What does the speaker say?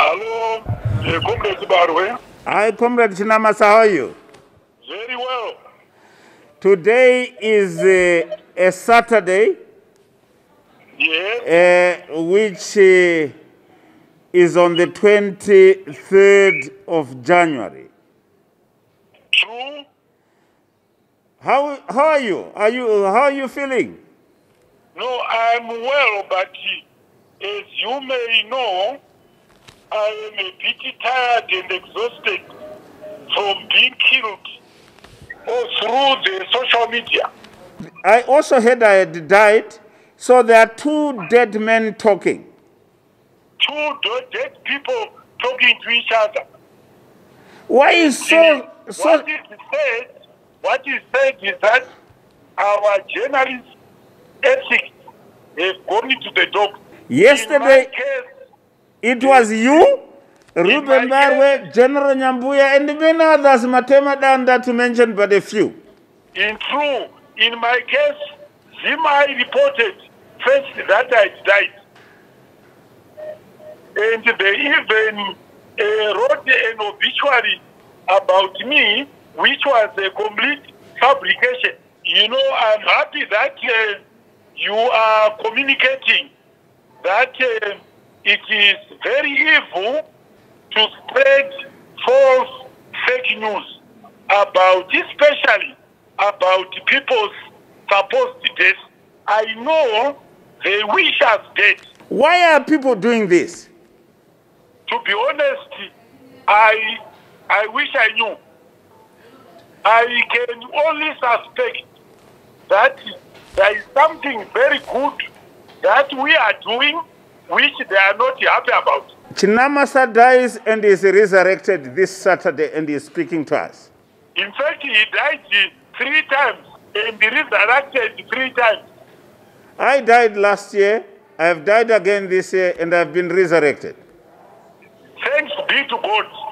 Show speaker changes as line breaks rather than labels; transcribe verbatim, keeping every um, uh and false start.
Hello, uh, Comrade Barwe.
Hi, Comrade Chinamasa, how are you?
Very well.
Today is uh, a Saturday,
Yes.
uh, which uh, is on the twenty-third of January.
True.
How, how are you? Are you? How are you feeling?
No, I'm well, but as you may know, I am a bit tired and exhausted from being killed or through the social media.
I also heard I had died, so there are two dead men talking.
Two dead people talking to each other.
Why is so... so
What is said, what is said is that our journalist ethics have gone into the dog.
Yesterday,
In my case,
it was you, Ruben Barwe, General Nyambuya, and many others, Matema Danda, to mention but a few.
in true, in my case, Zimai reported first that I died. And they even uh, wrote an obituary about me, which was a complete fabrication. You know, I'm happy that uh, you are communicating that uh, it is very evil to spread false fake news about, especially about people's supposed death. I know they wish us dead.
Why are people doing this?
To be honest, I I wish I knew. I can only suspect that there is something very good that we are doing which they are not happy about.
Chinamasa dies and is resurrected this Saturday and is speaking to us.
In fact, he died three times and resurrected three times.
I died last year, I have died again this year, and I have been resurrected.
Thanks be to God.